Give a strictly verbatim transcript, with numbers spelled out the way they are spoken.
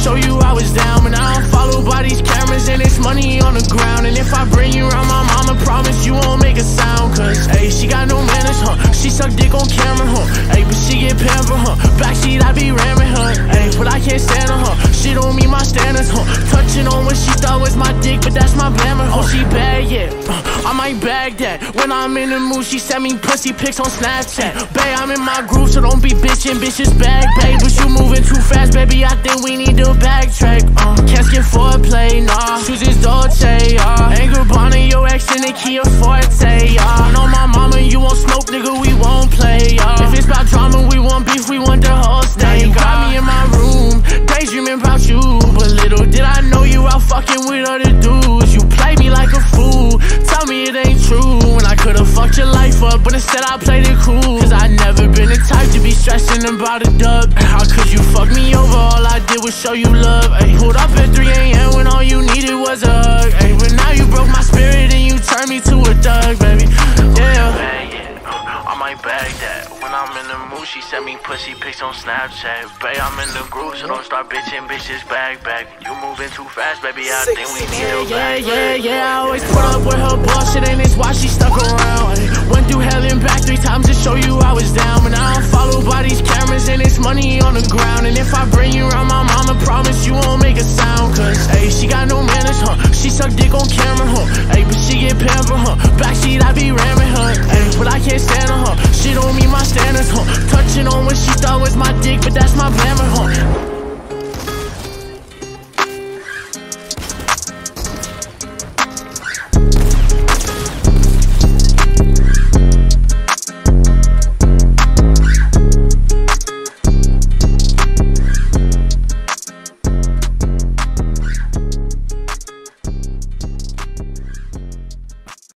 show you I was down. But now I'm followed by these cameras and it's money on the ground. And if I bring you around my mama, promise you won't make a sound. Cause, ayy, she got no manners, huh? She suck dick on camera, huh? Ayy, but she get pampered, huh? Backseat, I be ramming her, ayy, but I can't stand her, huh? She don't meet my standards, huh? Touching on what she thought was my dick, but that's my glamour, huh? Oh, she bad, yeah, uh, I might bag that. When I'm in the mood, she send me pussy pics on Snapchat. Babe, I'm in my groove, so don't be bitchin', bitches bag, babe. But you moving too fast, baby, I think we need to backtrack. Uh, can't skip foreplay, nah. Shoes is Dolce, yeah. Anger Bonnie, your ex in the Kia Forte, yeah. Know my mama, you won't smoke, nigga, we won't play, yeah. If it's about drama, we want beef, we want the whole state. You got me in my room, daydreaming about you, but little did I know you out fucking with other dudes. You play me like a fool, tell me it ain't true. When I could've fucked your life up, but instead I played it cool. Cause I never been the type to be stressing about a dub. How could you fuck me over? All I did was show you love. Ay, pulled up at three A M when all you needed was a hug. Ay, but now you broke my spirit and you turned me to a thug, baby. Yeah. I might bag that. When I'm in the mood, she send me pussy pics on Snapchat. Babe, I'm in the groove, so don't start bitching, bitches bag back. You moving too fast, baby, I think we need to back. Yeah, yeah, yeah, I always put up with her bullshit, and it's why she stuck around. Went through hell and back three times to show you I was down. But now I'm followed by these cameras, and it's money on the ground. And if I bring you around my mama, promise you won't make a sound. Cause, ayy, she got no manners, huh? She suck dick on camera, huh? Ayy, but she get pampered, huh? Backseat, I be ramming her, ayy, but I can't stand her, huh? She don't meet my standards, huh? Touching on what she thought was my dick, but that's my glamour, huh?